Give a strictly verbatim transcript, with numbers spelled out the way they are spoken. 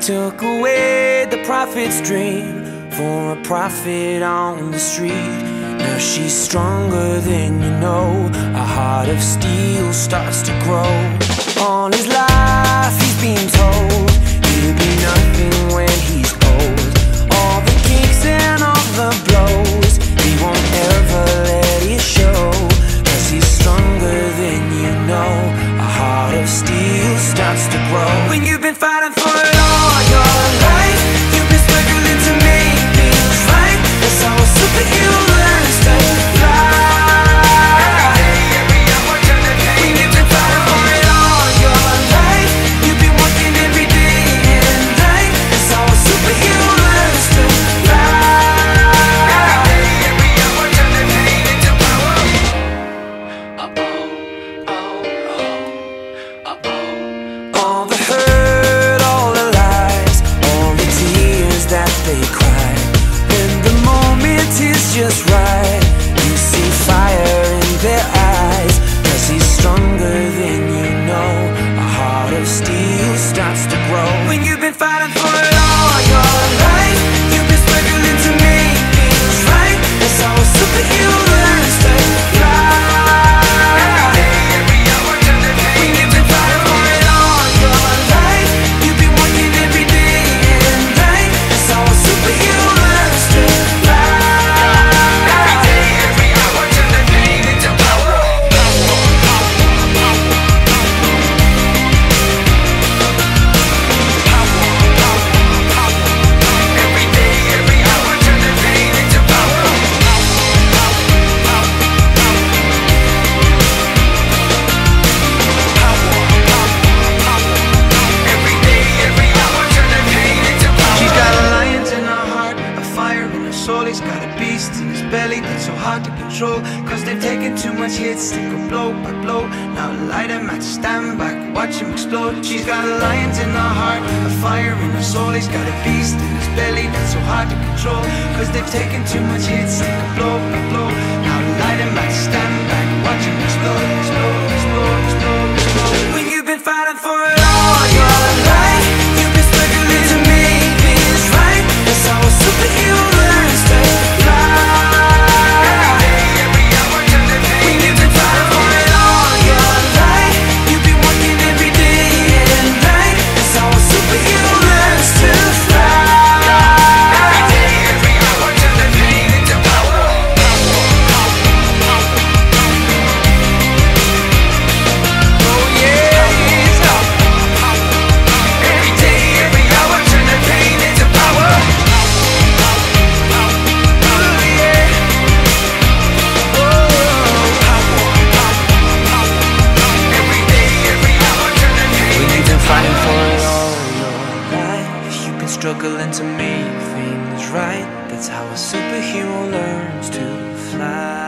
took away the prophet's dream for a prophet on the street. Now she's stronger than you know. A heart of steel starts to grow. All his life he's been told he'll be nothing when he's old. All the kicks and all the blows, he won't ever let it show. Cause he's stronger than you know. A heart of steel starts to grow. When you've been fighting for it all your life, you've been struggling to make things right. That's how a superhero learns to fly. When you've been fighting for it all your life, you've been working every day and night. That's how a superhero learns to fly. All the hurt, all the lies, all the tears that they cry. When the moment is just right, you see fire in their eyes. Cause he's stronger than you know. A heart of steel starts to grow. When you've been fighting for it all your life, you've been struggling to make things right. That's how a superhero learns to fly. When you've been fighting for it all your life, you've been working every day and night. That's how a superhero learns to fly. Every day, every hour, turn the pain into power. Every day, every hour, turn the pain into power. Every day, every hour, turn the pain into power. She's got a lion in her heart, a fire in her soul. He's got a beast in his belly that's so hard to control. Cause they've taken too much hits, they go blow by blow. Now light him at stand back, watch him explode. She's got a lion in her heart, a fire in her soul. He's got a beast in his belly that's so hard to control. Cause they've taken too much hits, they go blow by blow. Now light him at stand back, watch him explode, explode, explode, explode, explode. When you've been fighting for it all your life, you've been struggling to make things right. That's how a superhero learns to fly. When you've been fighting for it all your life, you've been working every day and night. That's how a superhero learns to fly. Every day, every hour, turn the pain into power. Oh yeah. Every day, every hour, turn the pain into power. Oh yeah. Every day, every hour, turn the pain When you've into been fighting power. for it all your life, you've been struggling to make things right. That's how a superhero learns to fly.